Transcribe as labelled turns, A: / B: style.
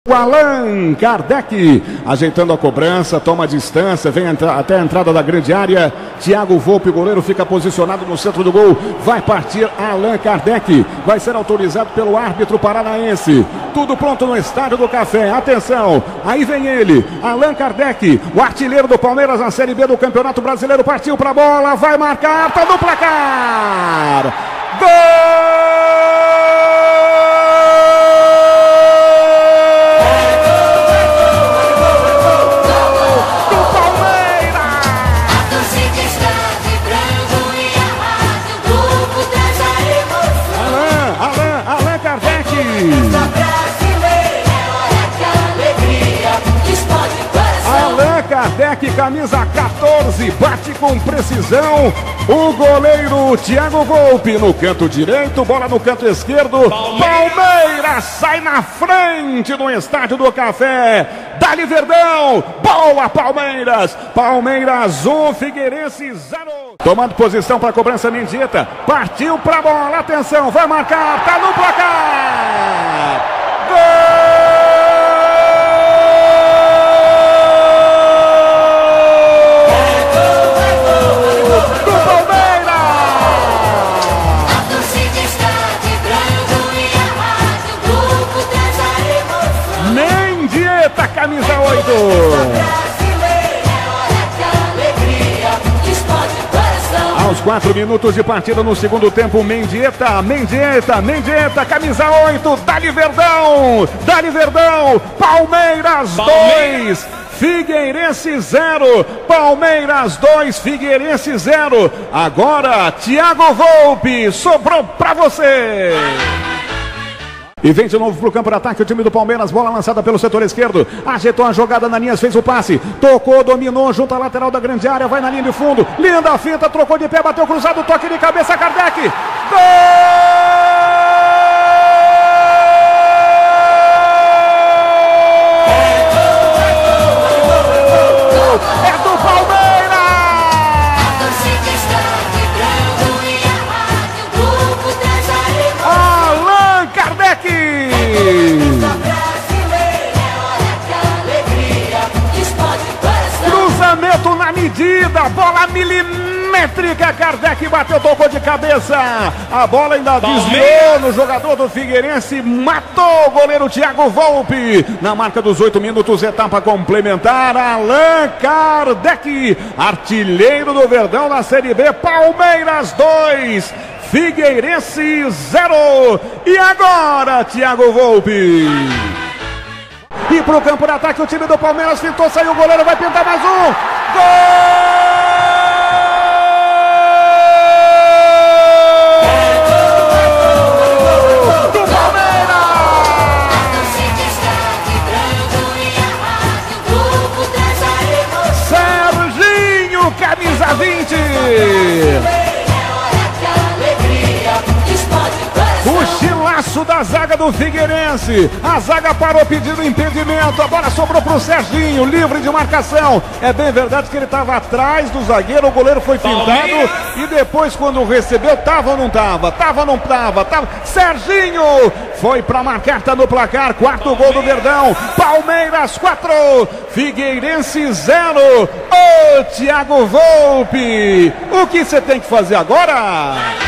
A: O Allan Kardec ajeitando a cobrança, toma a distância, vem até a entrada da grande área. Thiago Volpi, goleiro, fica posicionado no centro do gol. Vai partir Allan Kardec. Vai ser autorizado pelo árbitro paranaense. Tudo pronto no Estádio do Café. Atenção, aí vem ele, Allan Kardec, o artilheiro do Palmeiras na Série B do Campeonato Brasileiro. Partiu pra bola, vai marcar, tá no placar. Gol! Allan Kardec, camisa 14, bate com precisão o goleiro Thiago Volpi no canto direito, bola no canto esquerdo. Palmeiras sai na frente no Estádio do Café. Dali Verdão, boa Palmeiras. Palmeiras 1, Figueirense 0. Tomando posição para a cobrança, Mendieta, partiu para a bola, atenção, vai marcar, tá no placar. Gol! Camisa 8. Aos 4 minutos de partida no segundo tempo, Mendieta, camisa 8, Dali Verdão, Palmeiras 2, Figueirense 0, Palmeiras 2, Figueirense 0. Agora, Thiago Volpi, sobrou pra você. E vem de novo pro campo de ataque o time do Palmeiras, bola lançada pelo setor esquerdo, ajeitou a jogada, Nanias fez o passe, tocou, dominou, junto à lateral da grande área, vai na linha de fundo, linda a finta, trocou de pé, bateu cruzado, toque de cabeça, Kardec, gol! É do Palmeiras! Allan Kardec! Cruzamento na medida, bola milimétrica, Kardec bateu, tocou de cabeça, a bola ainda desviou no jogador do Figueirense, matou o goleiro Thiago Volpi. Na marca dos 8 minutos, etapa complementar, Allan Kardec, artilheiro do Verdão na Série B, Palmeiras 2, Figueirense 0. E agora, Thiago Volpi. E pro campo de ataque o time do Palmeiras fintou, saiu o goleiro, vai pintar mais um. Gol! Do Palmeiras! Serginho, camisa 20. Cochilaço da zaga do Figueirense. A zaga parou pedindo impedimento. A bola sobrou pro Serginho, livre de marcação. É bem verdade que ele estava atrás do zagueiro. O goleiro foi fintado. E depois, quando recebeu, tava ou não tava? Tava. Serginho foi para marcar, tá no placar. Quarto gol do Verdão. Palmeiras 4, Figueirense 0. Ô, Thiago Volpi, o que você tem que fazer agora?